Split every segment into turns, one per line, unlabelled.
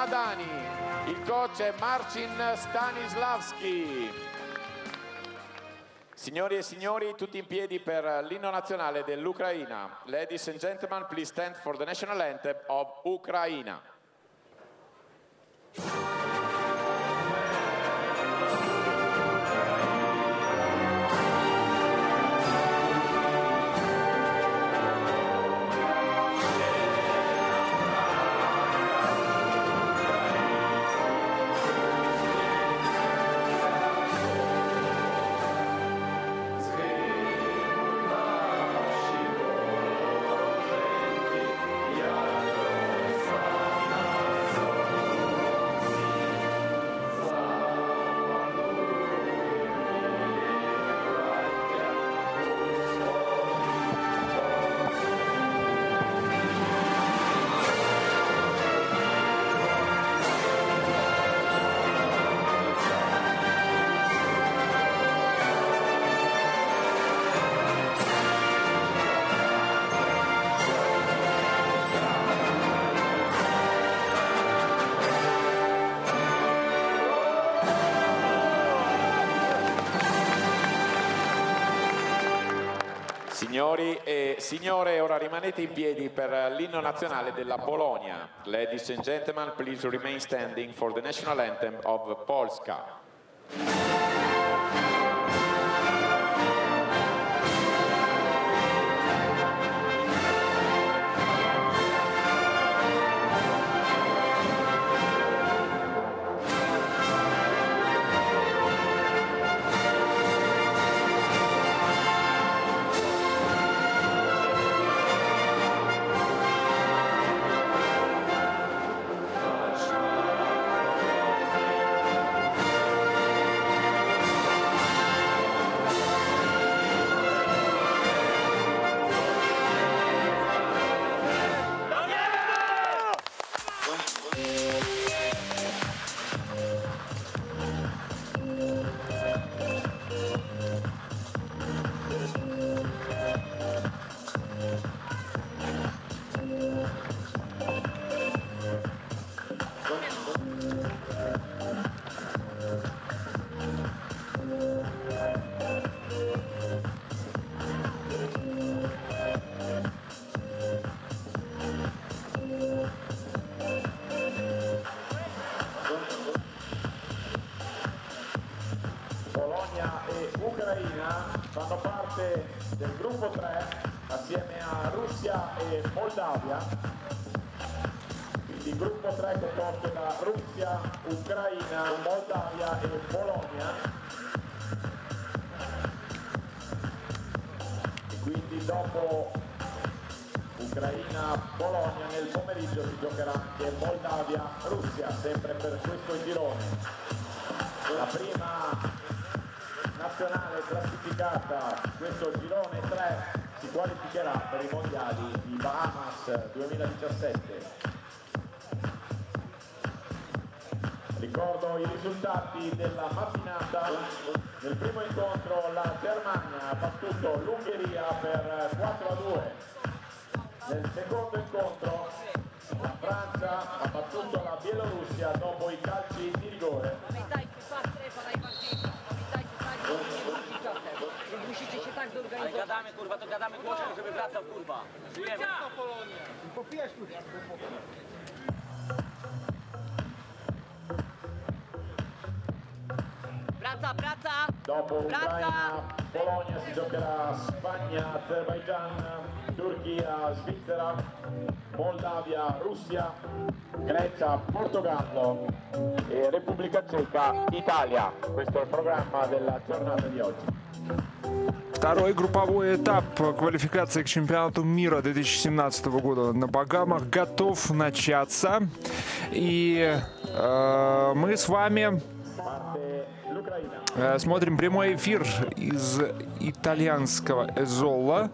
Ramadani. Il coach è Marcin Stanislavski. Signori e signori, tutti in piedi per l'inno nazionale dell'Ucraina. Ladies and gentlemen, please stand for the national anthem of Ucraina. Signori e signore, ora rimanete in piedi per l'inno nazionale della Polonia. Ladies and gentlemen, please remain standing for the national anthem of Polska. Polonia e Ucraina fanno parte del gruppo 3 assieme a Russia e Moldavia, quindi il gruppo 3 composto da Russia, Ucraina, Moldavia e Polonia, e quindi dopo Ucraina-Polonia nel pomeriggio si giocherà anche Moldavia-Russia, sempre per questo girone. La prima nazionale classificata, questo girone 3, si qualificherà per i mondiali di Bahamas 2017. Ricordo i risultati della mattinata. Nel primo incontro la Germania ha battuto l'Ungheria per 4-2. Nel secondo incontro la Francia ha battuto la Bielorussia dopo i calci di rigore.
Ale gadamy, kurwa, to gadamy głośno, żeby wracał, kurwa. Żyjemy.
Praca!
Dopo Ucraina, Polonia si giocherà Spagna, Azerbaijan, Turchia, Svizzera, Moldavia, Russia, Grecia, Portogallo e Repubblica Ceca, Italia. Questo è il programma della giornata di oggi.
Второй групповой этап квалификации к чемпионату мира 2017 года на Багамах готов начаться. И мы с вами смотрим прямой эфир из итальянского Эзола.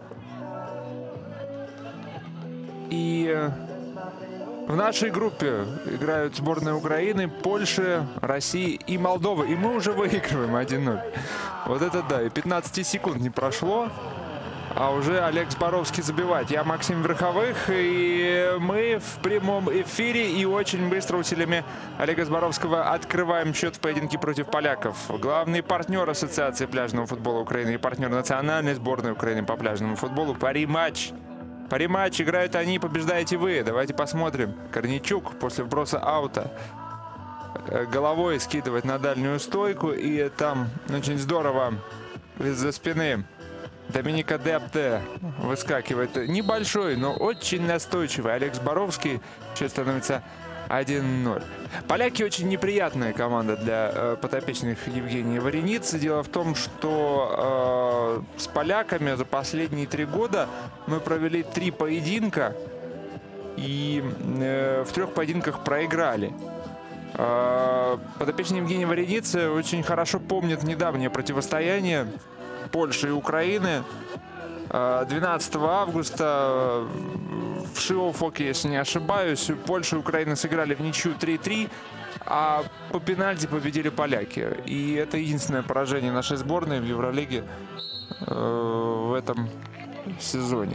И в нашей группе играют сборные Украины, Польши, России и Молдовы. И мы уже выигрываем 1-0. Вот это да, и 15 секунд не прошло. А уже Олег Зборовский забивает. Я Максим Верховых, и мы в прямом эфире и очень быстро усилиями Олега Зборовского открываем счет в поединке против поляков. Главный партнер Ассоциации пляжного футбола Украины и партнер национальной сборной Украины по пляжному футболу «Пари-матч». «Пари-матч» играют они, побеждаете вы. Давайте посмотрим. Корничук после вброса аута головой скидывает на дальнюю стойку, и там очень здорово из-за спины Доминика Депте выскакивает небольшой, но очень настойчивый Олег Зборовский. Счет становится 1-0. Поляки очень неприятная команда для подопечных Евгения Вареницы. Дело в том, что с поляками за последние 3 года мы провели 3 поединка и в 3 поединках проиграли. Подопечные Евгения Вареницы очень хорошо помнят недавнее противостояние Польши и Украины 12 августа в Шиофоке, если не ошибаюсь. Польша и Украина сыграли в ничью 3-3, а по пенальти победили поляки. И это единственное поражение нашей сборной в Евролиге в этом сезоне.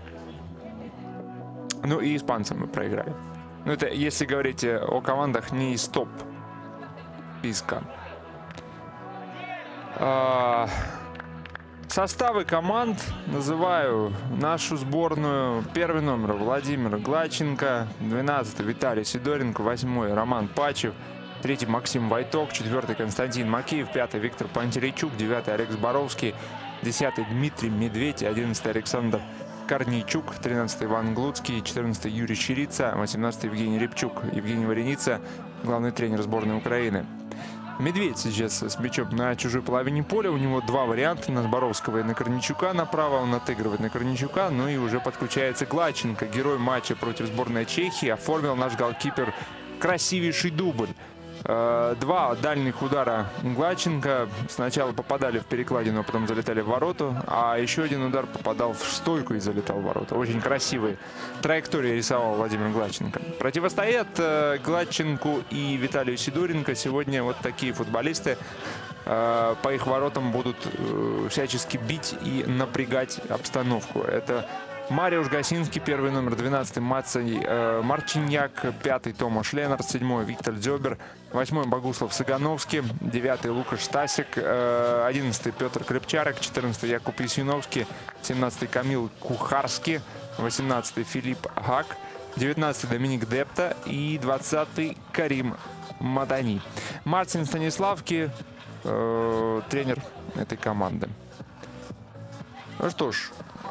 Ну и испанцам мы проиграли. Ну это если говорить о командах не из топ-списка. Составы команд называю. Нашу сборную: 1 номер Владимир Глаченко, 12 Виталий Сидоренко, 8 Роман Пачев, 3 Максим Войток, 4 Константин Макеев, 5 Виктор Пантерейчук, 9 Олег Зборовский, 10 Дмитрий Медведь, 11 Александр Корнейчук, 13 Иван Глуцкий, 14 Юрий Щирица, 18 Евгений Рябчук. Евгений Вареница, главный тренер сборной Украины. Медведь сейчас с мячом на чужой половине поля. У него 2 варианта: на Зборовского и на Корнейчука. Направо он отыгрывает на Корнейчука. Ну и уже подключается Глаченко. Герой матча против сборной Чехии. Оформил наш голкипер красивейший дубль. 2 дальних удара Глаченко. Сначала попадали в перекладину, а потом залетали в ворота. А еще один удар попадал в стойку и залетал в ворота. Очень красивые траектории рисовал Владимир Глаченко. Противостоят Глаченку и Виталию Сидоренко сегодня вот такие футболисты. По их воротам будут всячески бить и напрягать обстановку. Это Мариуш Гасинский, 1 номер, 12 Мацей Марчиньяк, 5 Томаш Ленард, 7 Виктор Дзёбер, 8 Богуслав Сагановский, 9 Лукаш Стасик, 11 Петр Крепчарик, 14 Якуб Ясиновский, 17 Камил Кухарский, 18 Филипп Гак, 19 Доминик Депта и 20 Карим Мадани. Мартин Станиславский, тренер этой команды. Ну что ж,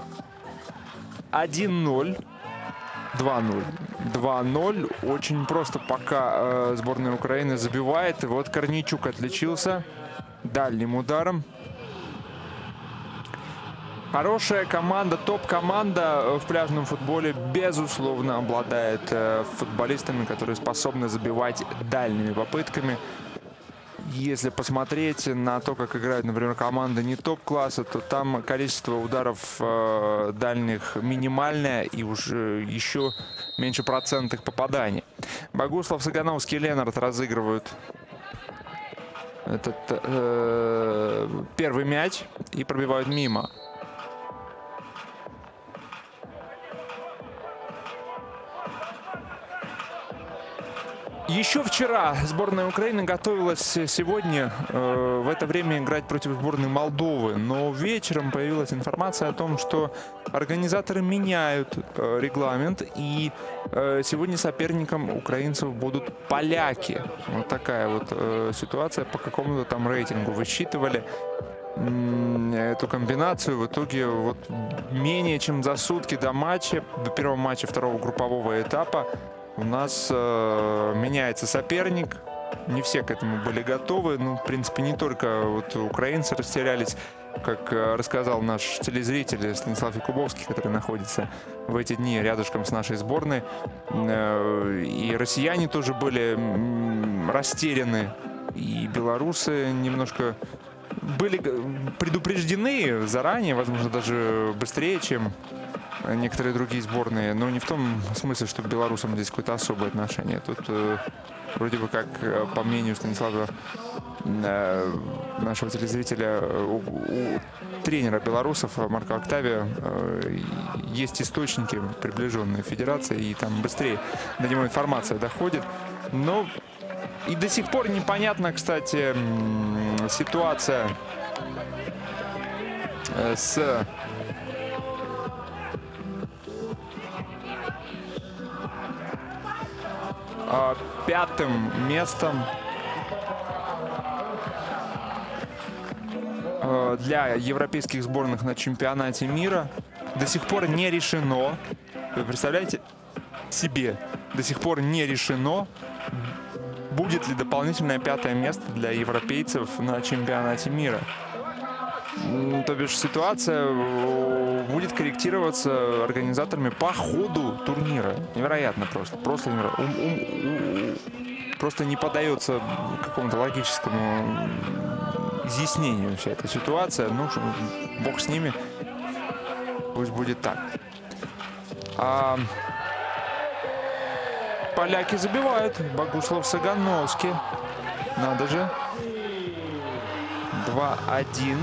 1-0, 2-0, 2-0. Очень просто пока сборная Украины забивает. И вот Корнейчук отличился дальним ударом. Хорошая команда, топ-команда в пляжном футболе, безусловно, обладает футболистами, которые способны забивать дальними попытками. Если посмотреть на то, как играют, например, команды не топ-класса, то там количество ударов дальних минимальное и уже еще меньше процент их попаданий. Богуслав Сагановский и Ленард разыгрывают этот первый мяч и пробивают мимо. Еще вчера сборная Украины готовилась сегодня в это время играть против сборной Молдовы. Но вечером появилась информация о том, что организаторы меняют регламент. И сегодня соперником украинцев будут поляки. Вот такая вот ситуация. По какому-то там рейтингу высчитывали эту комбинацию. В итоге вот менее чем за сутки до матча, до первого матча второго группового этапа, у нас меняется соперник. Не все к этому были готовы. Ну, в принципе, не только вот украинцы растерялись, как рассказал наш телезритель Станислав Якубовский, который находится в эти дни рядышком с нашей сборной. И россияне тоже были растеряны. И белорусы немножко были предупреждены заранее, возможно, даже быстрее, чем некоторые другие сборные. Но не в том смысле, что к белорусам здесь какое-то особое отношение. Тут вроде бы как, по мнению Станислава, нашего телезрителя, у тренера белорусов Марка Октавия есть источники, приближенные к федерации, и там быстрее до него информация доходит. Но и до сих пор непонятна, кстати, ситуация с пятым местом для европейских сборных на чемпионате мира. До сих пор не решено, вы представляете себе, до сих пор не решено, будет ли дополнительное 5-е место для европейцев на чемпионате мира. То бишь ситуация будет корректироваться организаторами по ходу турнира. Невероятно просто. Просто не поддается какому-то логическому изъяснению вся эта ситуация. Ну, бог с ними. Пусть будет так. Поляки забивают. Богуслав Сагановский. Надо же. 2-1.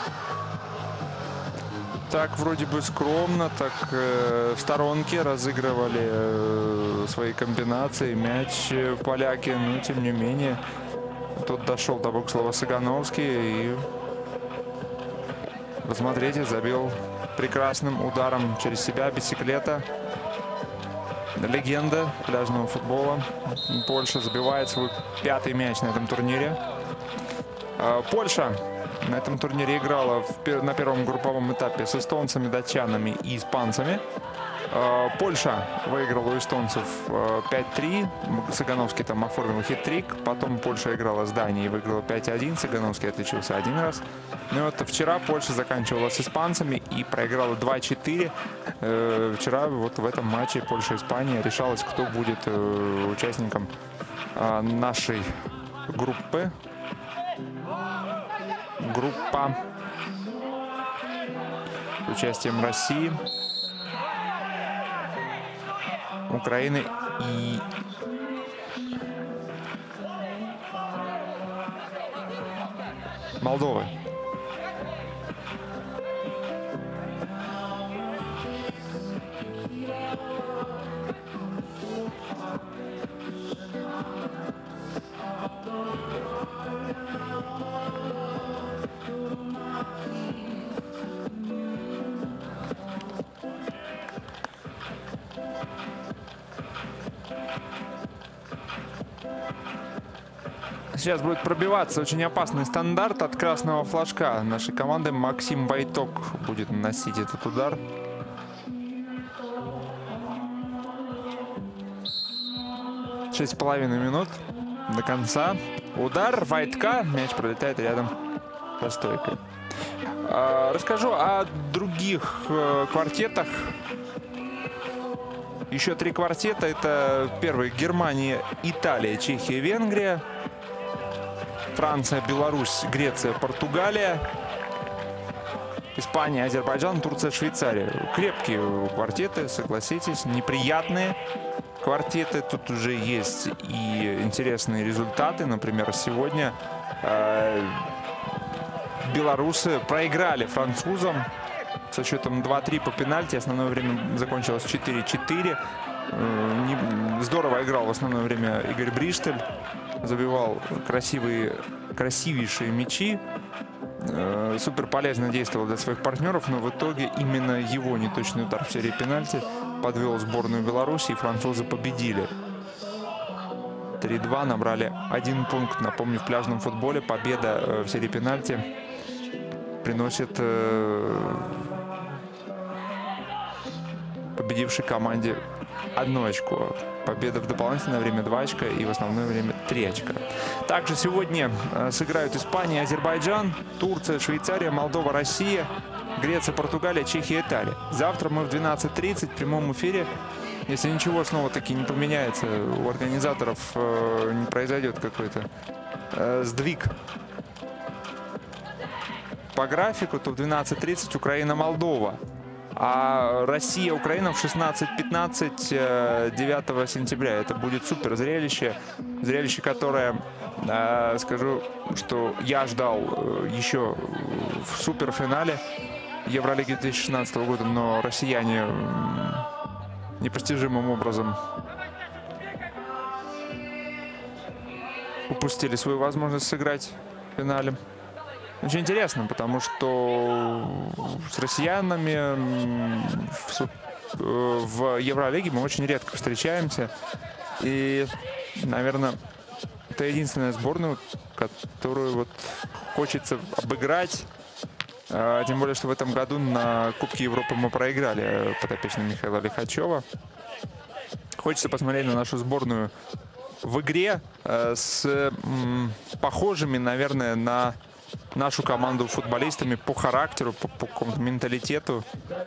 Так вроде бы скромно, так в сторонке разыгрывали свои комбинации. Мяч поляки, но тем не менее. Тот дошел до Богуслава Сагановский и, посмотрите, забил прекрасным ударом через себя бисиклета. Легенда пляжного футбола. Польша забивает свой 5-й мяч на этом турнире. Польша на этом турнире играла на первом групповом этапе с эстонцами, датчанами и испанцами. Польша выиграла у эстонцев 5-3. Сагановский там оформил хит-трик. Потом Польша играла с Данией и выиграла 5-1. Сагановский отличился один раз. Ну вот вчера Польша заканчивала с испанцами и проиграла 2-4. Вчера вот в этом матче Польша-Испания решалось, кто будет участником нашей группы. Группа с участием России, Украины и Молдовы. Сейчас будет пробиваться очень опасный стандарт от красного флажка нашей команды. Максим Войток будет наносить этот удар. Шесть с половиной минут до конца. Удар Войтка. Мяч пролетает рядом со стойкой. Расскажу о других квартетах. Еще 3 квартета. Это первый: Германия, Италия, Чехия, Венгрия. Франция, Беларусь, Греция, Португалия, Испания, Азербайджан, Турция, Швейцария. Крепкие квартеты, согласитесь, неприятные квартеты. Тут уже есть и интересные результаты. Например, сегодня белорусы проиграли французам со счетом 2-3 по пенальти. Основное время закончилось 4-4. Здорово играл в основное время Игорь Бриштель. Забивал красивейшие мячи. Супер полезно действовал для своих партнеров, но в итоге именно его неточный удар в серии пенальти подвел сборную Беларуси, и французы победили. 3-2, набрали 1 пункт. Напомню, в пляжном футболе победа в серии пенальти приносит победившей команде 1 очко. Победа в дополнительное время 2 очка и в основное время 3 очка. Также сегодня сыграют Испания, Азербайджан, Турция, Швейцария, Молдова, Россия, Греция, Португалия, Чехия, Италия. Завтра мы в 12:30 в прямом эфире. Если ничего снова-таки не поменяется, у организаторов не произойдет какой-то сдвиг по графику, то в 12:30 Украина-Молдова. А Россия-Украина в 16:15 9 сентября. Это будет супер зрелище. Зрелище, которое, скажу, что я ждал еще в суперфинале Евролиги 2016 года, но россияне непостижимым образом упустили свою возможность сыграть в финале. Очень интересно, потому что с россиянами в Евролиге мы очень редко встречаемся. И, наверное, это единственная сборная, которую вот хочется обыграть. Тем более, что в этом году на Кубке Европы мы проиграли подопечным Михаила Лихачева. Хочется посмотреть на нашу сборную в игре с похожими, наверное, на нашу команду футболистами по характеру, по какому-то менталитету.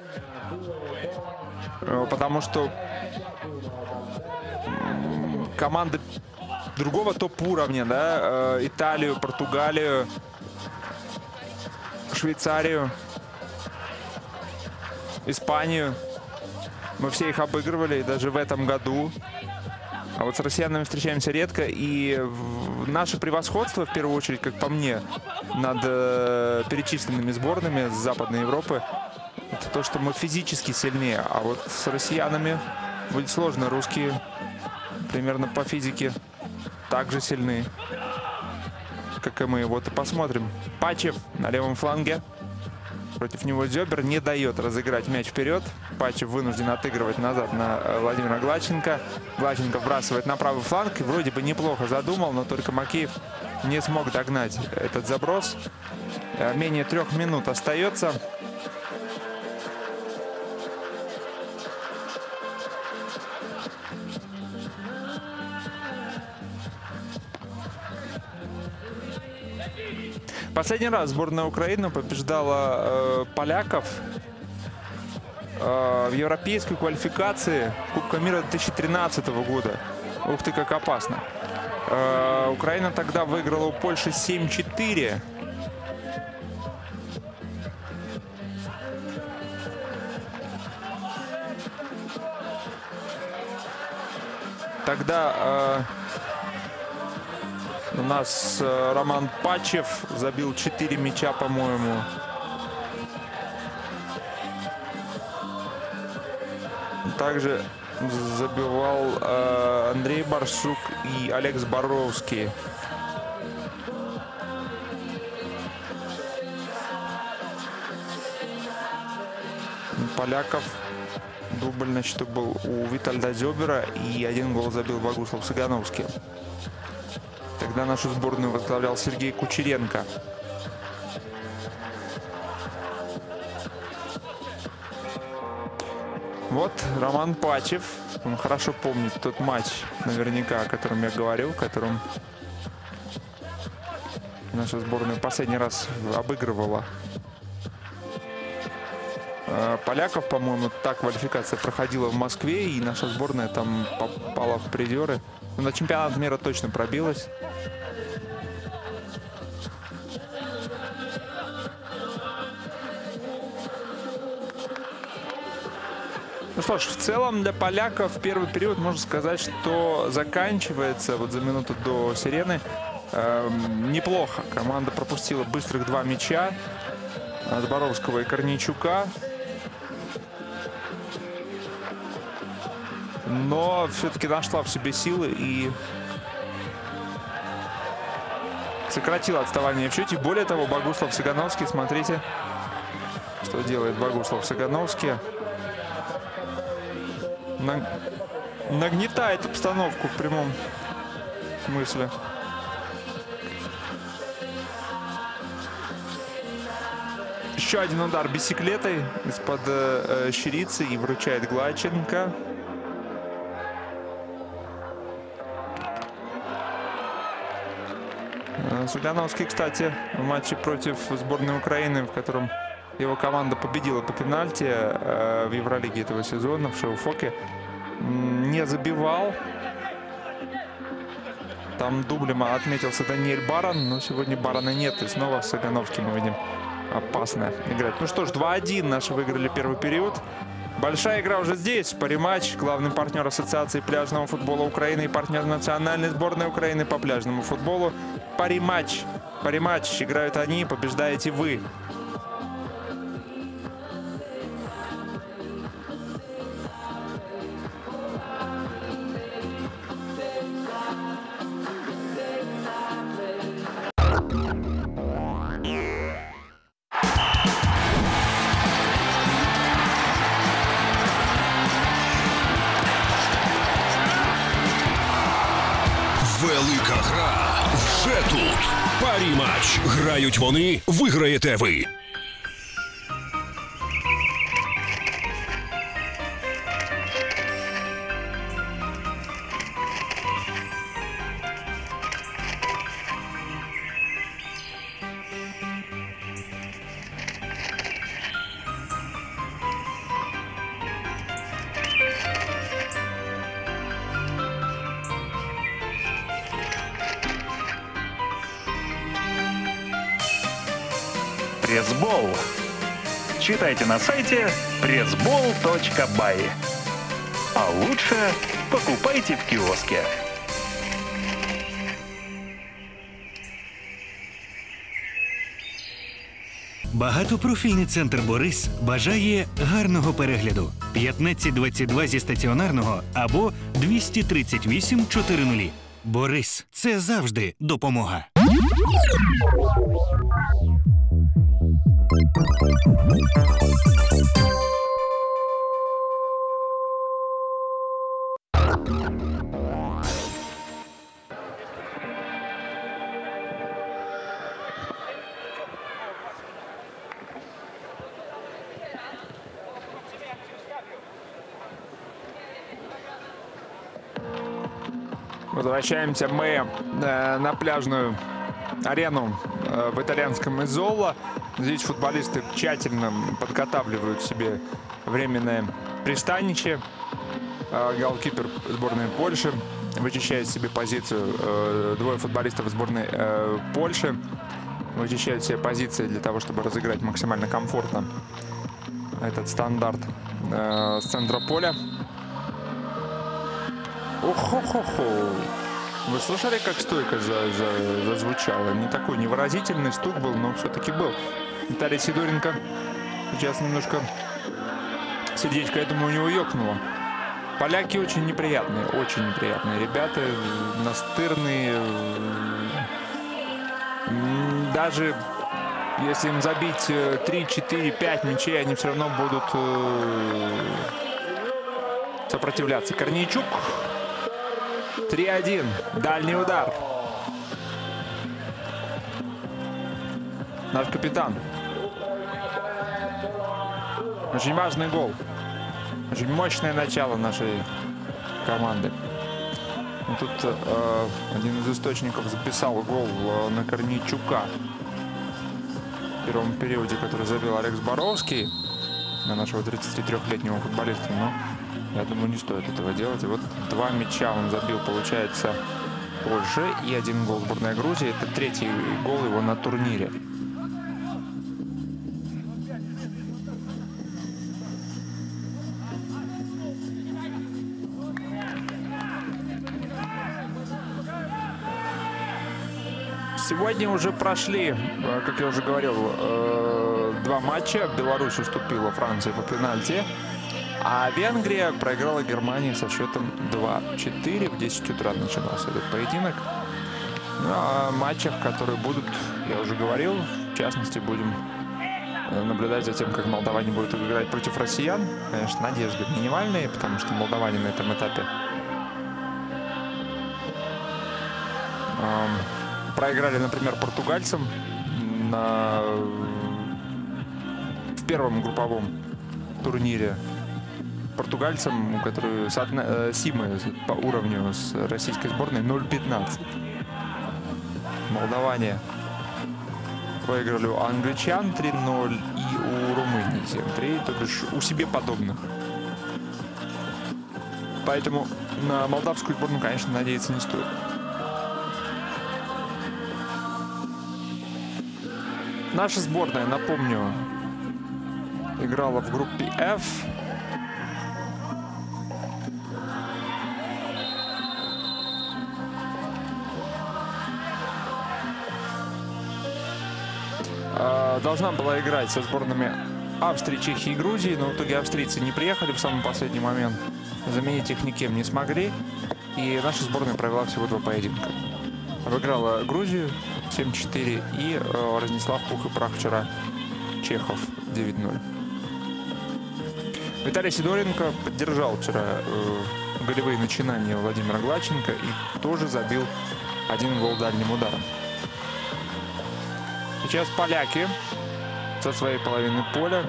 Потому что команды другого топ-уровня, да, Италию, Португалию, Швейцарию, Испанию, мы все их обыгрывали, даже в этом году. А вот с россиянами встречаемся редко, и наше превосходство, в первую очередь, как по мне, над перечисленными сборными с Западной Европы, это то, что мы физически сильнее. А вот с россиянами будет сложно. Русские примерно по физике также сильны, как и мы. Вот и посмотрим. Пачев на левом фланге. Против него Зёбер не дает разыграть мяч вперед. Пачев вынужден отыгрывать назад на Владимира Глаченко. Глаченко вбрасывает на правый фланг. И вроде бы неплохо задумал, но только Макеев не смог догнать этот заброс. Менее 3 минут остается. Последний раз сборная Украины побеждала поляков в европейской квалификации Кубка мира 2013 года. Ух ты, как опасно. Украина тогда выиграла у Польши 7-4. Тогда у нас Роман Пачев забил 4 мяча, по-моему. Также забивал Андрей Барсук и Алекс Боровский. Поляков дубль на счету был у Витальда Зёбера, и 1 гол забил Богуслав Цыгановский. Тогда нашу сборную возглавлял Сергей Кучеренко. Вот Роман Пачев. Он хорошо помнит тот матч, наверняка, о котором я говорил, в котором наша сборная последний раз обыгрывала поляков, по-моему. Та квалификация проходила в Москве, и наша сборная там попала в призеры. Но на чемпионат мира точно пробилась. Ну что ж, в целом для поляков первый период, можно сказать, что заканчивается вот за минуту до сирены неплохо. Команда пропустила быстрых 2 мяча от Боровского и Корнейчука. Но все-таки нашла в себе силы и сократила отставание в счете. Более того, Богуслав Цыгановский, смотрите, что делает Богуслав Цыгановский. Нагнетает обстановку в прямом смысле. Еще один удар бисиклетой из-под щирицы и вручает Глаченко. Цыгановский, кстати, в матче против сборной Украины, в котором его команда победила по пенальти в Евролиге этого сезона, в Шеуфоке, не забивал. Там дублем отметился Даниэль Баран, но сегодня Барана нет. И снова Цыгановский мы видим опасно играть. Ну что ж, 2-1 наши выиграли первый период. Большая игра уже здесь. Париматч, главный партнер Ассоциации пляжного футбола Украины и партнер национальной сборной Украины по пляжному футболу. Париматч. Париматч. Играют они, побеждаете вы.
Велика гра вже тут. Паріматч. Грають вони, виграєте ви.
Пресс-бол. Читайте на сайте pressball.by. А лучше покупайте в киоске.
Багатопрофільний центр «Борис» бажає гарного перегляду. 1522 зі стаціонарного або 238 400. «Борис» – це завжди допомога.
Возвращаемся мы на пляжную арену в итальянском Изоло. Здесь футболисты тщательно подготавливают себе временное пристанище. Голкипер сборной Польши вычищает себе позицию. Двое футболистов сборной Польши вычищают себе позиции для того, чтобы разыграть максимально комфортно этот стандарт с центра поля. Ох-хо-хо-хо. Вы слышали, как стойко зазвучало? Не такой невыразительный стук был, но все-таки был. Виталий Сидоренко сейчас немножко сердечко, я думаю, у него ёкнуло. Поляки очень неприятные ребята, настырные. Даже если им забить 3, 4, 5 мячей, они все равно будут сопротивляться. Корнейчук. 3-1. Дальний удар. Наш капитан. Очень важный гол. Очень мощное начало нашей команды. И тут один из источников записал гол на Корнейчука в первом периоде, который забил Алекс Боровский, на нашего 33-летнего футболиста. Но я думаю, не стоит этого делать. И вот 2 мяча он забил, получается, Польше, и 1 гол сборной Грузии. Это 3-й гол его на турнире. Сегодня уже прошли, как я уже говорил, 2 матча. Беларусь уступила Франции по пенальти. А Венгрия проиграла Германии со счетом 2-4. В 10 утра начинался этот поединок. О матчах, которые будут, я уже говорил, в частности, будем наблюдать за тем, как молдаване будут играть против россиян. Конечно, надежды минимальные, потому что молдаване на этом этапе проиграли, например, португальцам в первом групповом турнире. Португальцам, которые симы по уровню с российской сборной, 0-15. Молдаване выиграли у англичан 3-0 и у Румынии 7-3, то бишь у себе подобных. Поэтому на молдавскую сборную, конечно, надеяться не стоит. Наша сборная, напомню, играла в группе F. Должна была играть со сборными Австрии, Чехии и Грузии, но в итоге австрийцы не приехали в самый последний момент. Заменить их никем не смогли, и наша сборная провела всего 2 поединка. Обыграла Грузию 7-4 и разнесла в пух и прах вчера чехов 9-0. Виталий Сидоренко поддержал вчера голевые начинания Владимира Глаченко и тоже забил 1 гол дальним ударом. Сейчас поляки со своей половины поля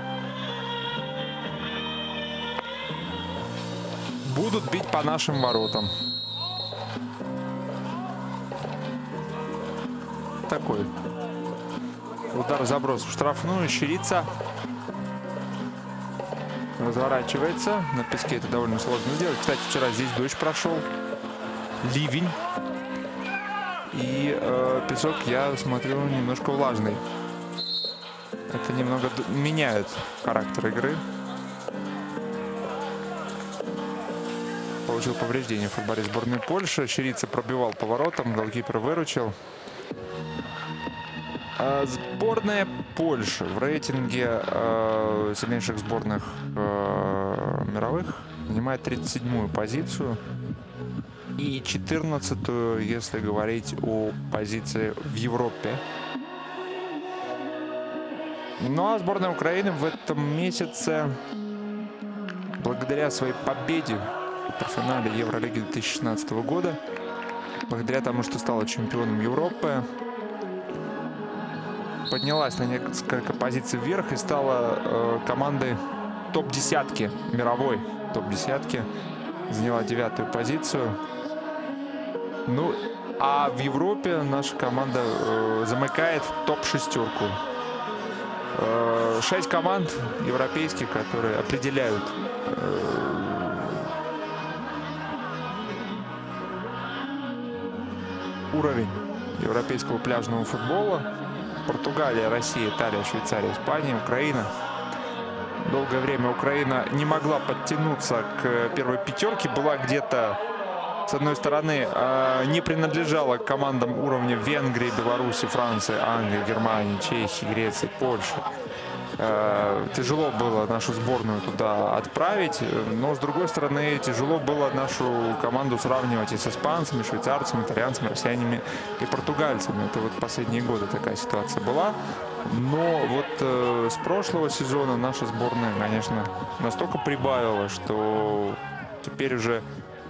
будут бить по нашим воротам. Такой удар, заброс в штрафную. Щирица разворачивается. На песке это довольно сложно сделать. Кстати, вчера здесь дождь прошел. Ливень. И песок, я смотрю, немножко влажный. Это немного меняет характер игры. Получил повреждение футболист сборной Польши. Щирица пробивал поворотом, голкипер выручил. Сборная Польши в рейтинге сильнейших сборных мировых занимает 37-ю позицию. И 14-ю, если говорить о позиции в Европе. Ну а сборная Украины в этом месяце, благодаря своей победе в полуфинале Евролиги 2016 года, благодаря тому, что стала чемпионом Европы, поднялась на несколько позиций вверх и стала командой топ-10, мировой топ-10, заняла 9-ю позицию. Ну, а в Европе наша команда замыкает топ-6. 6 команд европейских, которые определяют уровень европейского пляжного футбола. Португалия, Россия, Италия, Швейцария, Испания, Украина. Долгое время Украина не могла подтянуться к первой 5, была где-то, с одной стороны, не принадлежала к командам уровня Венгрии, Беларуси, Франции, Англии, Германии, Чехии, Греции, Польши. Тяжело было нашу сборную туда отправить, но, с другой стороны, тяжело было нашу команду сравнивать и с испанцами, швейцарцами, итальянцами, россиянами и португальцами. Это вот последние годы такая ситуация была. Но вот с прошлого сезона наша сборная, конечно, настолько прибавила, что теперь уже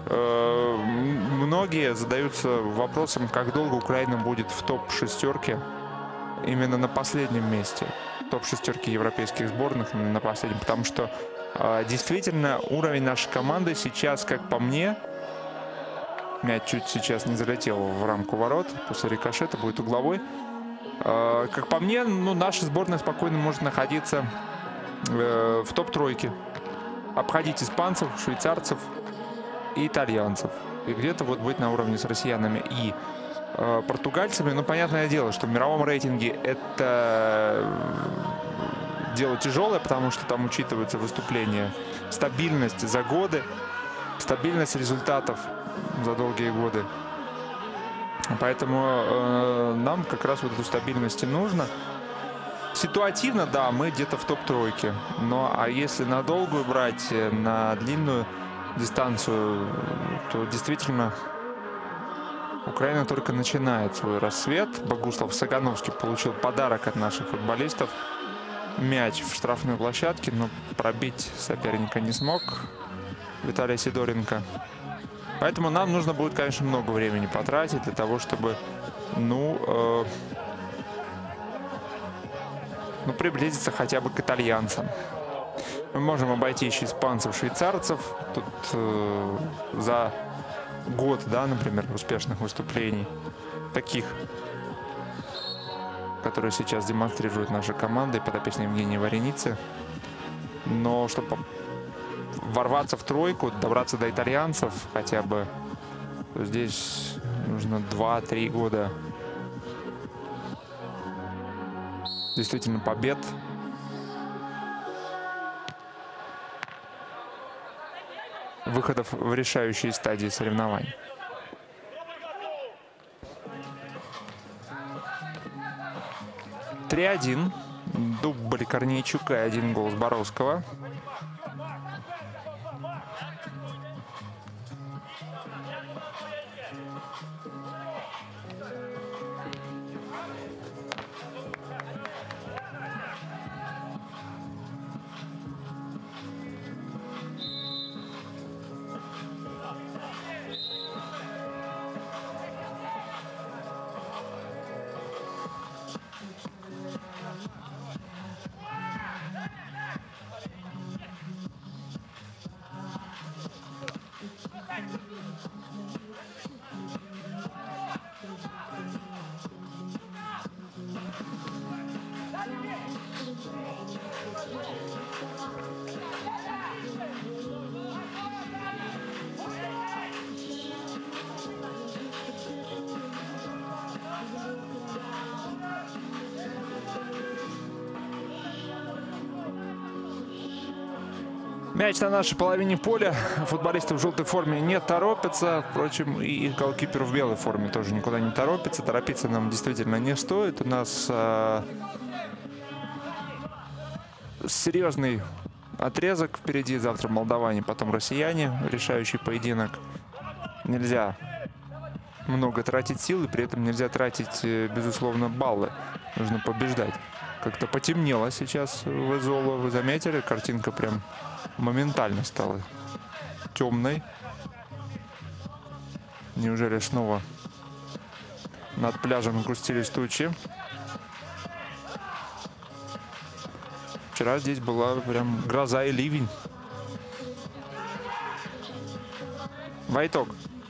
многие задаются вопросом, как долго Украина будет в топ-6 именно на последнем месте. Топ-6 европейских сборных именно на последнем. Потому что действительно уровень нашей команды сейчас, как по мне, мяч чуть сейчас не залетел в рамку ворот, после рикошета будет угловой. Как по мне, ну, наша сборная спокойно может находиться в топ-3. Обходить испанцев, швейцарцев и итальянцев. И где-то вот быть на уровне с россиянами и португальцами. Ну, понятное дело, что в мировом рейтинге это дело тяжелое, потому что там учитываются выступления, стабильность за годы, стабильность результатов за долгие годы. Поэтому нам как раз вот эту стабильность и нужно. Ситуативно, да, мы где-то в топ-3. Но а если на долгую брать, на длинную дистанцию, то действительно Украина только начинает свой рассвет. Богуслав Сагановский получил подарок от наших футболистов. Мяч в штрафной площадке, но пробить соперника не смог Виталий Сидоренко. Поэтому нам нужно будет, конечно, много времени потратить для того, чтобы, приблизиться хотя бы к итальянцам. Мы можем обойти еще испанцев, швейцарцев. Тут за год, да, например, успешных выступлений, таких, которые сейчас демонстрируют наша команда и подопечные Евгения Вареницы. Но чтобы ворваться в тройку, добраться до итальянцев хотя бы, здесь нужно 2-3 года действительно побед. Выходов в решающие стадии соревнований. (3-1). Дубль Корнейчука и 1 гол Зборовского. Мяч на нашей половине поля. Футболисты в желтой форме не торопятся. Впрочем, и голкипер в белой форме тоже никуда не торопится. Торопиться нам действительно не стоит. У нас серьезный отрезок впереди. Завтра молдаване, потом россияне. Решающий поединок. Нельзя много тратить сил, и при этом нельзя тратить, безусловно, баллы. Нужно побеждать. Как-то потемнело сейчас в Эзоло. Вы заметили? Картинка прям моментально стала темной. Неужели снова над пляжем грустились тучи? Вчера здесь была прям гроза и ливень. Войток.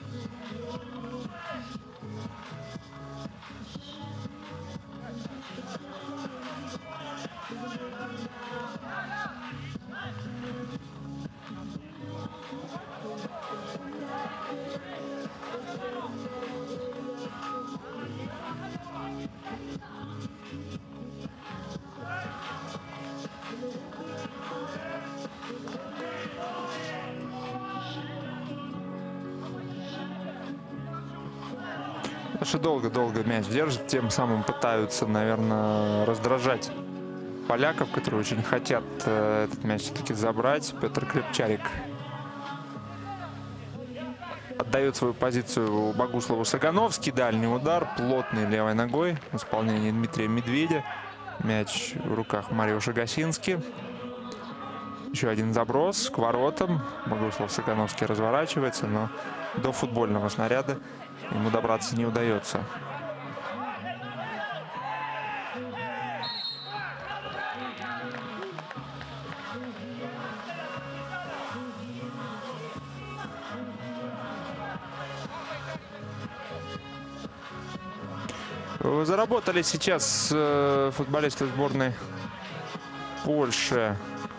Долго мяч держит, тем самым пытаются, наверное, раздражать поляков, которые очень хотят этот мяч все-таки забрать. Петр Крепчарик отдает свою позицию Богуславу Сагановский. Дальний удар, плотный левой ногой в исполнении Дмитрия Медведя. Мяч в руках Мариуша Гасински. Еще один заброс к воротам. Богуслав Сагановский разворачивается, но до футбольного снаряда ему добраться не удается. Заработали сейчас футболисты сборной Польши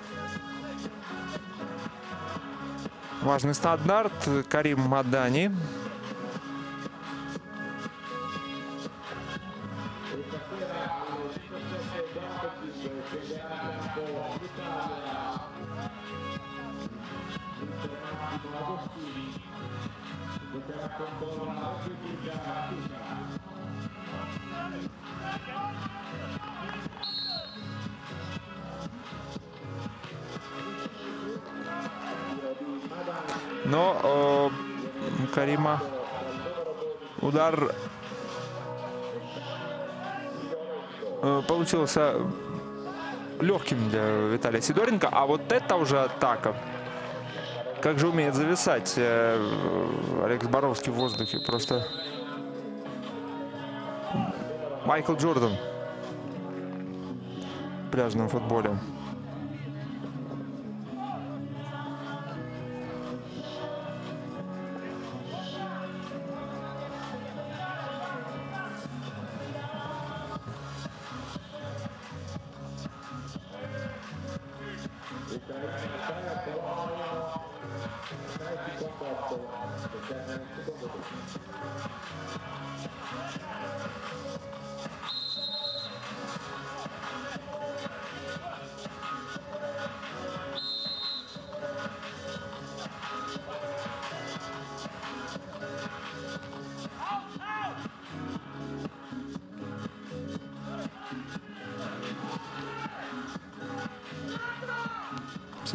важный стандарт. Карим Мадани. Но Карима удар получился легким для Виталия Сидоренко. А вот это уже атака. Как же умеет зависать Олег Зборовский в воздухе. Просто Майкл Джордан в пляжном футболе.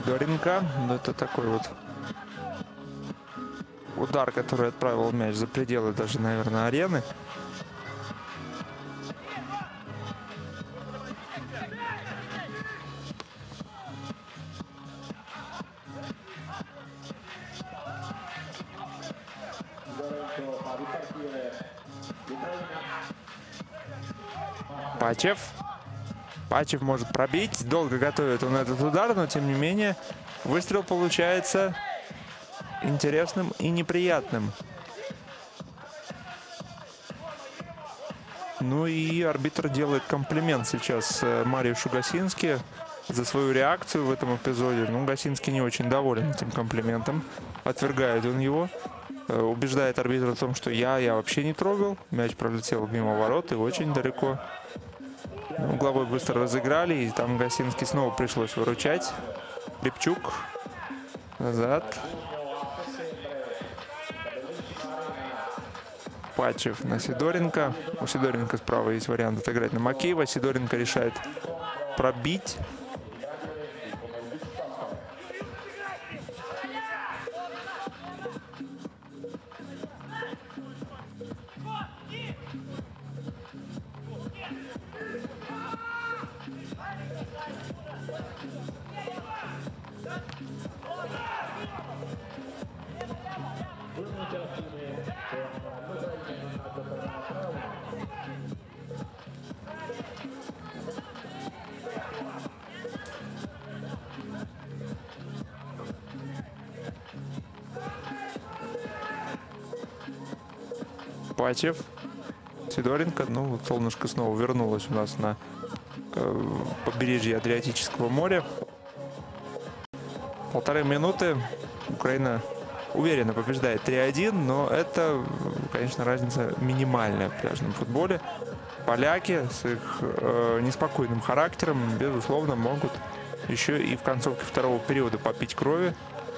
Сидоренко. Но это такой вот удар, который отправил мяч за пределы даже, наверное, арены. Пачев может пробить. Долго готовит он этот удар, но тем не менее выстрел получается интересным и неприятным. Ну и арбитр делает комплимент сейчас Мариушу Гасински за свою реакцию в этом эпизоде. Ну, Гасински не очень доволен этим комплиментом. Отвергает он его. Убеждает арбитра в том, что я вообще не трогал. Мяч пролетел мимо ворот и очень далеко. Угловой быстро разыграли, и там Гасински снова пришлось выручать. Лепчук назад. Пачев на Сидоренко. У Сидоренко справа есть вариант отыграть на Макеева. Сидоренко решает пробить. Пачев, Сидоренко. Ну, вот солнышко снова вернулось у нас на побережье Адриатического моря. 1,5 минуты. Украина уверенно побеждает 3-1, но это, конечно, разница минимальная в пляжном футболе. Поляки с их неспокойным характером, безусловно, могут еще и в концовке второго периода попить крови.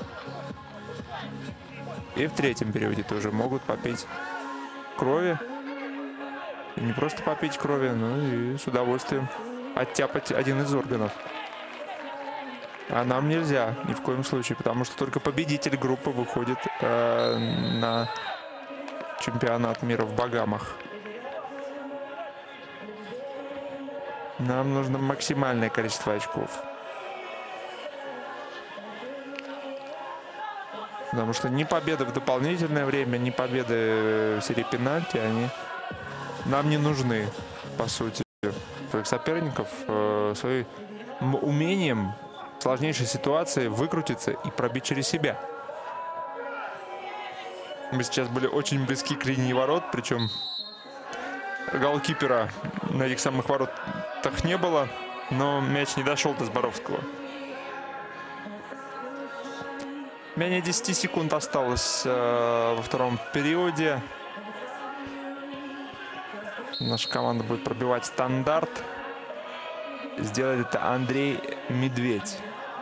И в третьем периоде тоже могут попить крови. И не просто попить крови, но и с удовольствием оттяпать один из органов. А нам нельзя ни в коем случае, потому что только победитель группы выходит на чемпионат мира в Багамах. Нам нужно максимальное количество очков. Потому что ни победы в дополнительное время, ни победы в серии пенальти, они нам не нужны, по сути. Своих соперников своим умением в сложнейшей ситуации выкрутиться и пробить через себя. Мы сейчас были очень близки к линии ворот, причем голкипера на этих самых воротах не было, но мяч не дошел до Зборовского. Менее 10 секунд осталось во втором периоде. Наша команда будет пробивать стандарт. Сделает это Андрей Медведь.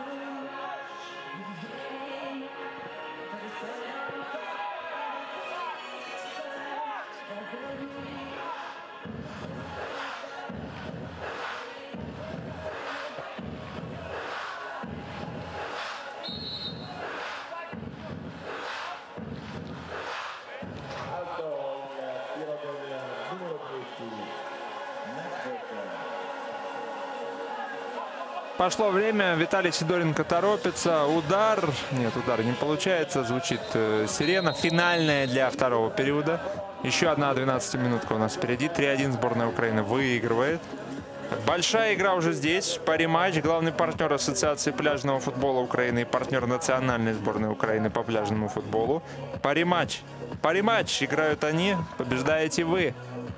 Пошло время, Виталий Сидоренко торопится, удар, нет, удар не получается, звучит сирена, финальная для второго периода. Еще одна 12-минутка у нас впереди, 3-1 сборная Украины выигрывает. Большая игра уже здесь, пари-матч, главный партнер Ассоциации пляжного футбола Украины и партнер национальной сборной Украины по пляжному футболу. Пари-матч, пари-матч, играют они, побеждаете вы.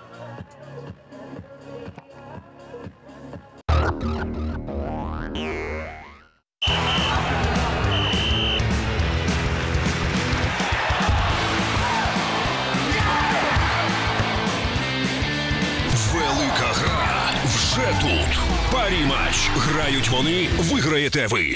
Вже тут. Парі-матч. Грають вони, виграєте ви.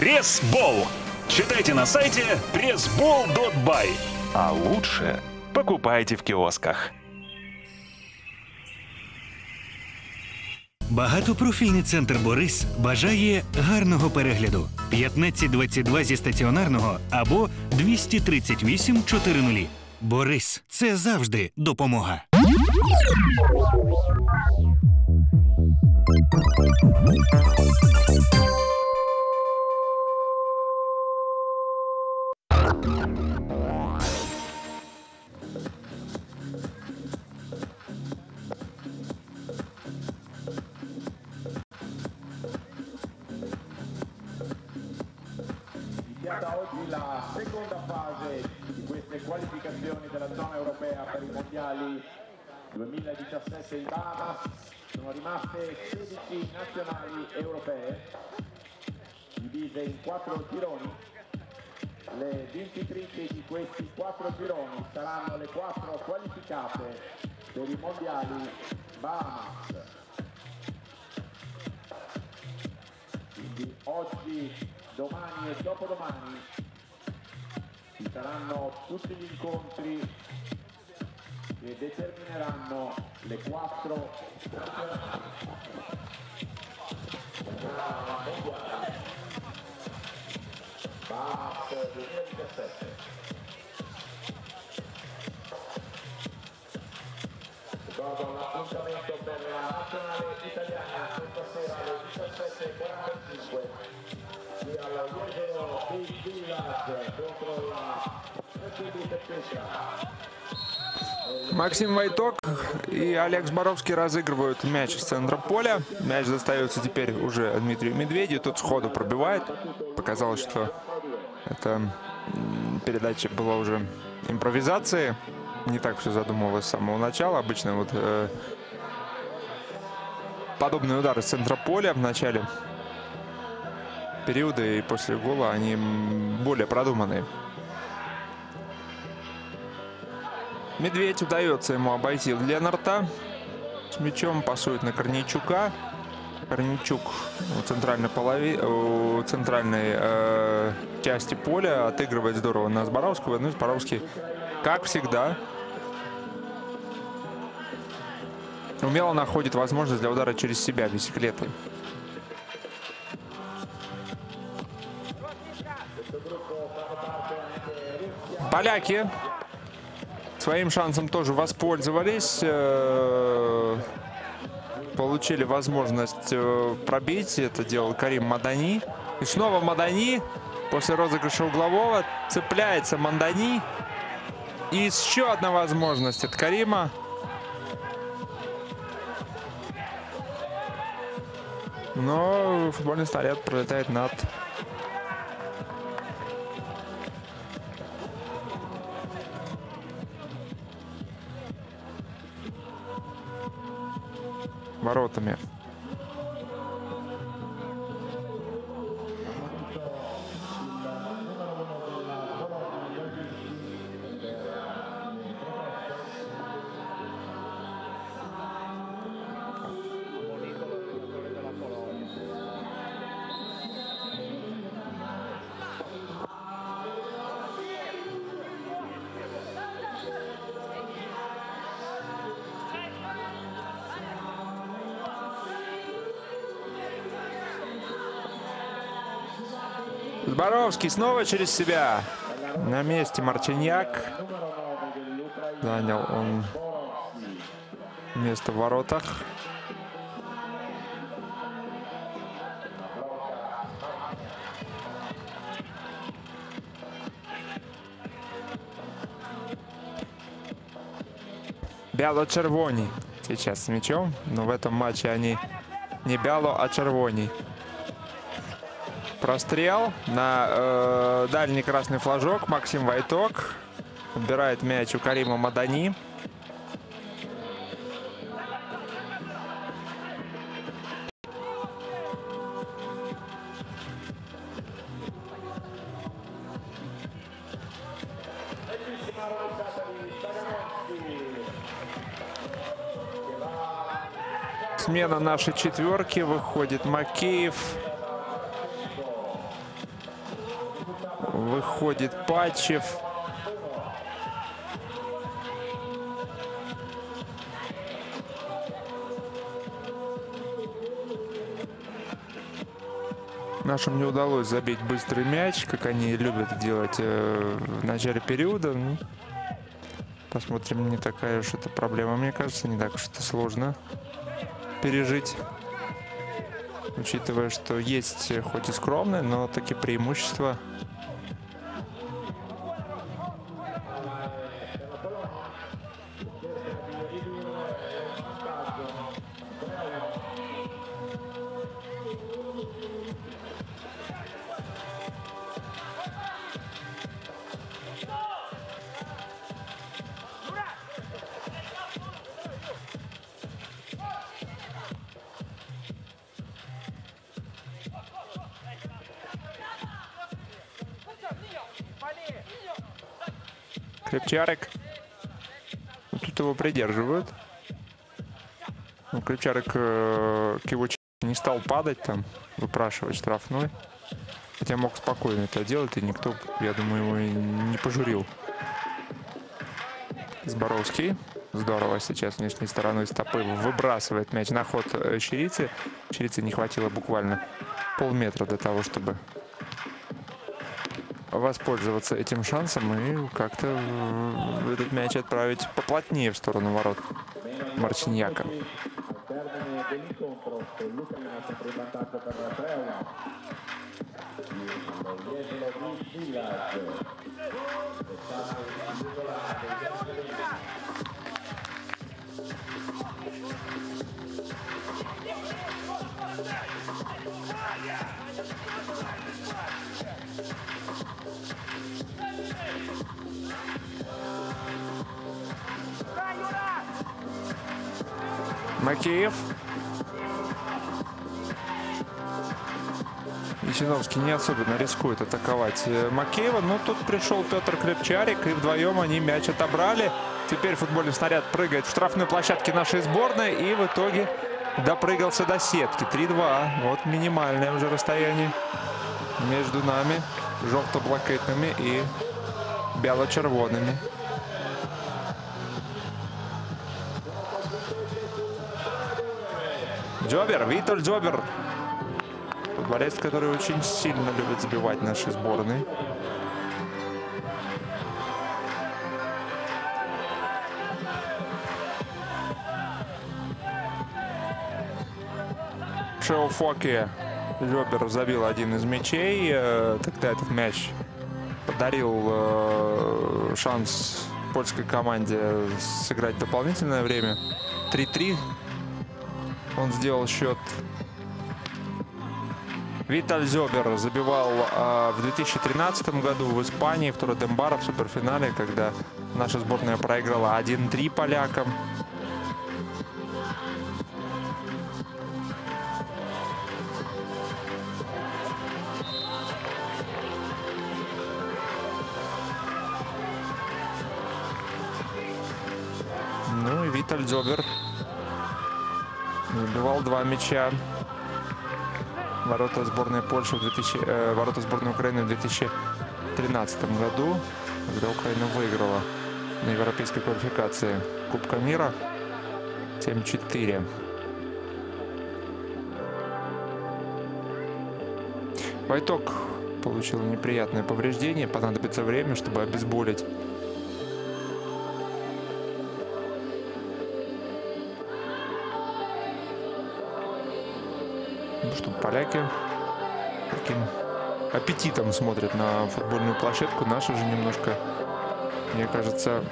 Пресс-бол. Читайте на сайте pressball.by. А лучше покупайте в кіосках.
Багатопрофільний центр «Борис» бажає гарного перегляду. 1522 зі стаціонарного або 238 400. «Борис» – це завжди допомога.
Iniziata oggi la seconda fase di queste qualificazioni della zona europea per i mondiali 2017 in Bahamas. Sono rimaste 16 nazionali europee divise in 4 gironi. Le vincitrici di questi 4 gironi saranno le 4 qualificate per i mondiali Bahamas. Quindi oggi, domani e dopodomani ci saranno tutti gli incontri che determineranno le 4 Bahamas 2017. Ricordo l'appuntamento per la nazionale italiana questa sera alle 17:45 qui alla Big Village contro la Repubblica Ceca.
Максим Войток и Олег Зборовский разыгрывают мяч с центра поля. Мяч достается теперь уже Дмитрию Медведю. Тот сходу пробивает. Показалось, что эта передача была уже импровизацией. Не так все задумывалось с самого начала. Обычно вот подобные удары с центра поля в начале периода и после гола, они более продуманные. Медведь, удается ему обойти Ленарта. С мячом пасует на Корнейчука. Корнейчук у центральной части поля отыгрывает здорово на Зборовского. Ну и Зборовский, как всегда, умело находит возможность для удара через себя бисиклетой. Поляки своим шансом тоже воспользовались. Получили возможность пробить. Это делал Карим Мадани. И снова Мадани. После розыгрыша углового цепляется Мадани. И еще одна возможность от Карима. Но футбольный снаряд пролетает над воротами. Зборовский снова через себя. На месте Марчиньяк. Занял он место в воротах. Бяло-червоний сейчас с мячом. Но в этом матче они не бяло, а червоний. Прострел на дальний красный флажок. Максим Войток отбирает мяч у Карима Мадани. Смена нашей четверки. Выходит Макеев. выходит Пачев. Нашим не удалось забить быстрый мяч, как они любят делать в начале периода. Ну, посмотрим, не такая уж это проблема, мне кажется, не так уж это сложно пережить. Учитывая, что есть хоть и скромное, но таки преимущество. Клепчарик. Тут его придерживают. Ну, Клепчарик к его не стал падать там, выпрашивать штрафной. Хотя мог спокойно это делать, и никто, я думаю, его и не пожурил. Зборовский. Здорово сейчас внешней стороной стопы выбрасывает мяч на ход Чирицы. Чирицы не хватило буквально полметра для того, чтобы воспользоваться этим шансом и как-то этот мяч отправить поплотнее в сторону ворот Марчиньяка. Макеев. Ясиновский не особенно рискует атаковать Макеева, но тут пришел Петр Клепчарик, и вдвоем они мяч отобрали. Теперь футбольный снаряд прыгает в штрафной площадке нашей сборной и в итоге допрыгался до сетки. 3-2. Вот минимальное уже расстояние между нами, жовто-блакитными и бело-червонными. Дзёбер, Виталь Дзёбер. Футболист, который очень сильно любит забивать наши сборные. Шеофоки. Дзёбер забил один из мячей. Тогда этот мяч подарил шанс польской команде сыграть дополнительное время. 3-3. Он сделал счет. Виталь Дзёбер забивал в 2013 году в Испании в Торо-де-Мбара в суперфинале, когда наша сборная проиграла 1-3 полякам. Ну и Виталь Дзёбер забивал 2 мяча. Ворота сборной Польши, ворота сборной Украины в 2013 году, когда Украина выиграла на европейской квалификации Кубка мира 7-4. Вайток получил неприятное повреждение, понадобится время, чтобы обезболить. Что поляки таким аппетитом смотрят на футбольную площадку. Наши же немножко, мне кажется,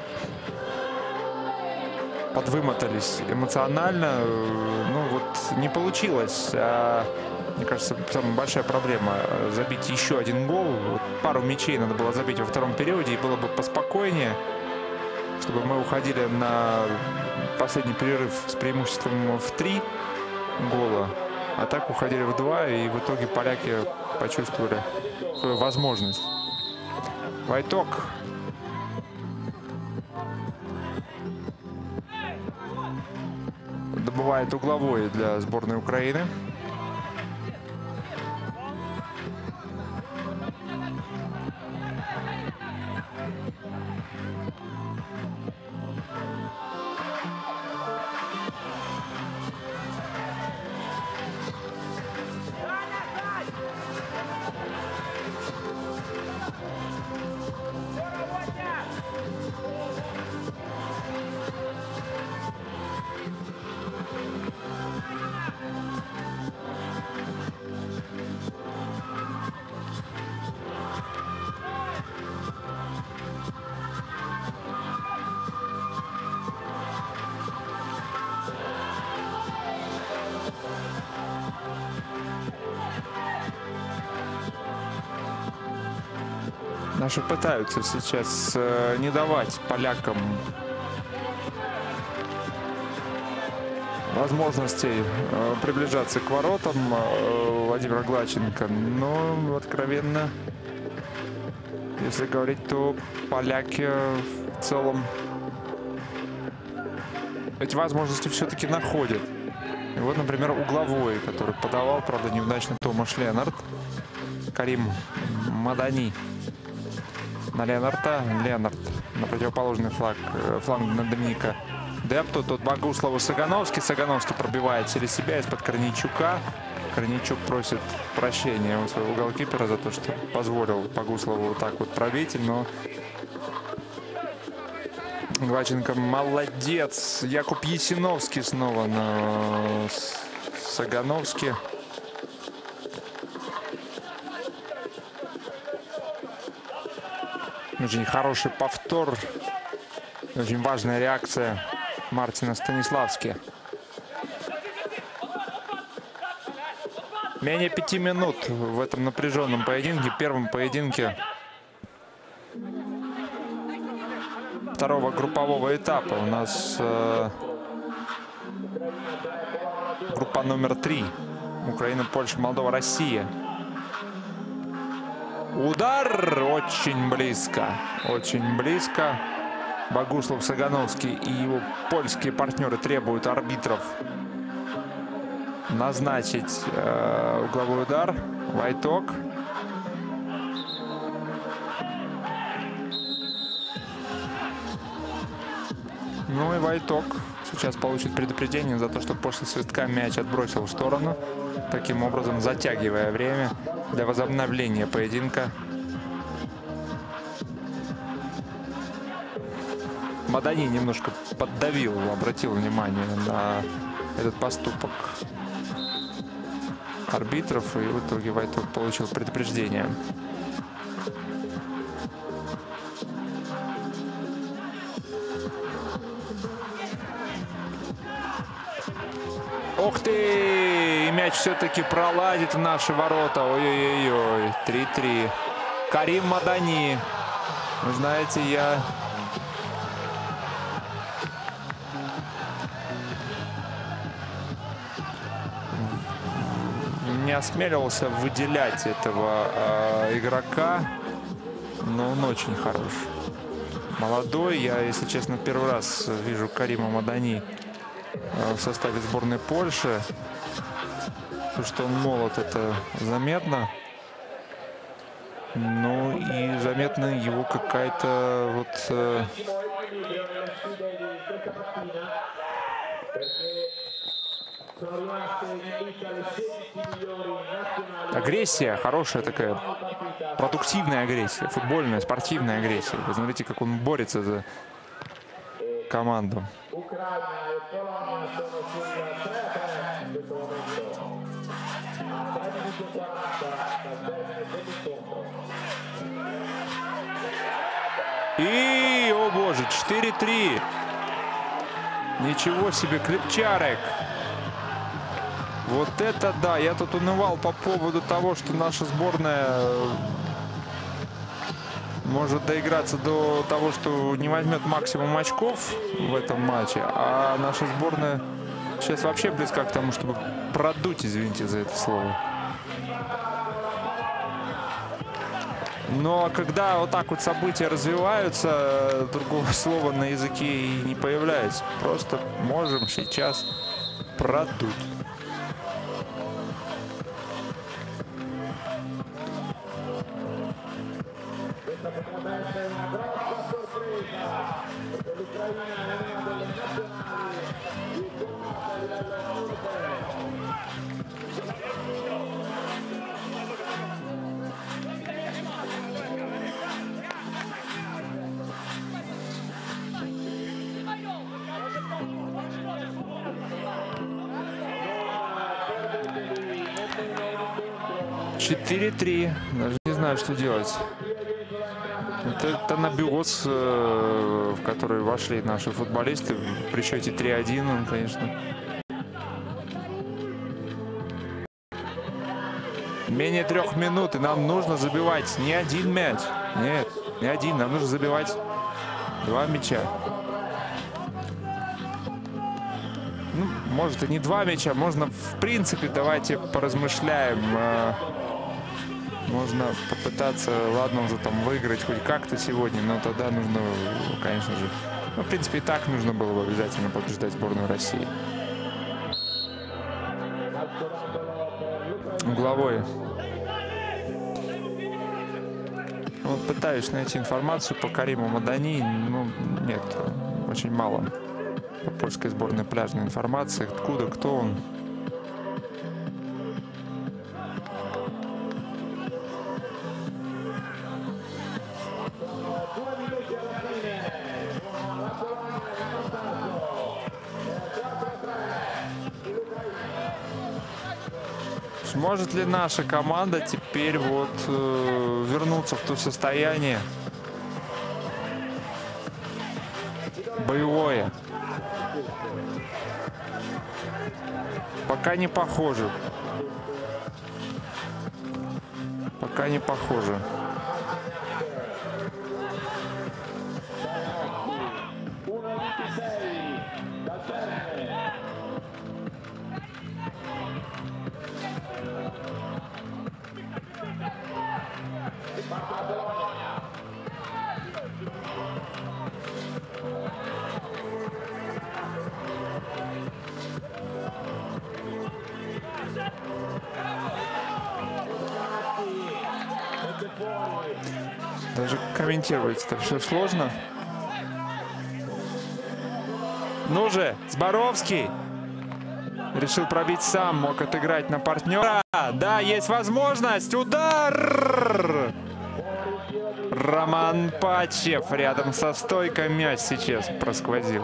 подвымотались эмоционально. Ну вот не получилось. Мне кажется, самая большая проблема — забить еще один гол. Вот пару мячей надо было забить во втором периоде, и было бы поспокойнее, чтобы мы уходили на последний перерыв с преимуществом в 3 гола. А так уходили в 2, и в итоге поляки почувствовали свою возможность. Вайток. Добывает угловой для сборной Украины. Наши пытаются сейчас не давать полякам возможностей приближаться к воротам Владимира Глаченко. Но откровенно, если говорить, то поляки в целом эти возможности все-таки находят. И вот, например, угловой, который подавал, правда, неудачно Томаш Ленард. Карим Мадани на Ленарта. Ленард на противоположный фланг на Доминика Депту. Тут Богуславу Сагановский. Сагановский пробивает через себя из-под Корнейчука. Корнейчук просит прощения у своего голкипера за то, что позволил Богуславу вот так вот пробить. Но Глаченко молодец. Якуб Ясиновский снова на Сагановский. Очень хороший повтор. Очень важная реакция Мартина Станиславски. Менее 5 минут в этом напряженном поединке. Первом поединке второго группового этапа. У нас группа номер 3. Украина, Польша, Молдова, Россия. Удар очень близко. Очень близко. Богуслав Сагановский и его польские партнеры требуют арбитров назначить угловой удар. Вайток. Ну и Вайток сейчас получит предупреждение за то, что после свистка мяч отбросил в сторону, таким образом затягивая время для возобновления поединка. Мадани немножко поддавил, обратил внимание на этот поступок арбитров, и в итоге Вайток получил предупреждение. Ух ты! И мяч все-таки проладит в наши ворота. Ой-ой-ой. 3-3. Карим Мадани. Вы знаете, я не осмеливался выделять этого игрока, но он очень хорош. Молодой. Я, если честно, первый раз вижу Карима Мадани в составе сборной Польши. То, что он молод, это заметно. Ну и заметна его какая-то вот агрессия, хорошая такая, продуктивная агрессия, футбольная, спортивная агрессия. Вы смотрите, как он борется за команду. И, о боже, 4-3. Ничего себе, Клепчарек. Вот это да, я тут унывал по поводу того, что наша сборная может доиграться до того, что не возьмет максимум очков в этом матче, а наша сборная сейчас вообще близка к тому, чтобы продуть, извините за это слово. Но когда вот так вот события развиваются, другого слова на языке и не появляется. Просто можем сейчас продуть. Даже не знаю, что делать. Это анабиоз, в который вошли наши футболисты. При счете 3-1 он, конечно, Менее 3 минут, и нам нужно забивать не один мяч. Нет, не один, нам нужно забивать 2 мяча. Ну, может и не 2 мяча, можно в принципе, давайте поразмышляем. Можно попытаться, ладно, уже там выиграть хоть как-то сегодня, но тогда нужно, конечно же, ну, в принципе, и так нужно было бы обязательно побеждать сборную России. Угловой. Вот пытаюсь найти информацию по Кариму Мадани, ну, нет, очень мало по польской сборной пляжной информации, откуда, кто он. Сможет ли наша команда теперь вот вернуться в то состояние боевое? Пока не похоже. Пока не похоже. Даже комментировать это все сложно. Ну же, Зборовский решил пробить сам, мог отыграть на партнера. Да, есть возможность. Удар! Роман Пачев рядом со стойкой мяч сейчас просквозил.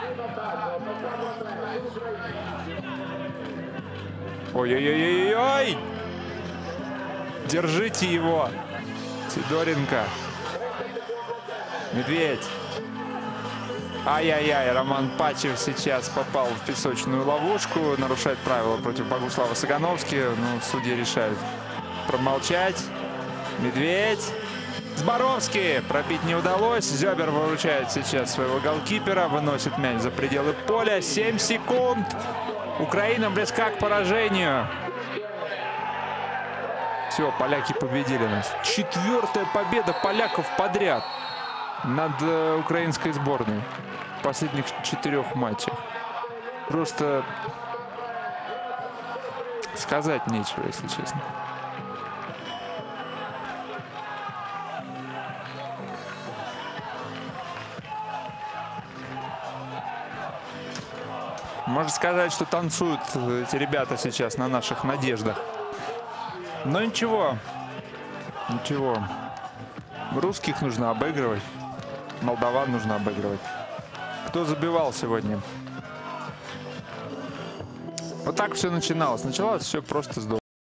Ой-ой-ой-ой-ой! Держите его! Сидоренко. Медведь. Ай-яй-яй, Роман Пачев сейчас попал в песочную ловушку. Нарушает правила против Богуслава Сагановски. Ну, судьи решают промолчать. Медведь. Зборовский. Пробить не удалось. Зёбер выручает сейчас своего голкипера. Выносит мяч за пределы поля. 7 секунд. Украина близка к поражению. Все, поляки победили нас. 4-я победа поляков подряд над украинской сборной в последних 4 матчах. Просто сказать нечего, если честно. Можно сказать, что танцуют эти ребята сейчас на наших надеждах. Но ничего. Ничего. Русских нужно обыгрывать. Молдаван нужно обыгрывать. Кто забивал сегодня? Вот так все начиналось. Началось все просто здорово.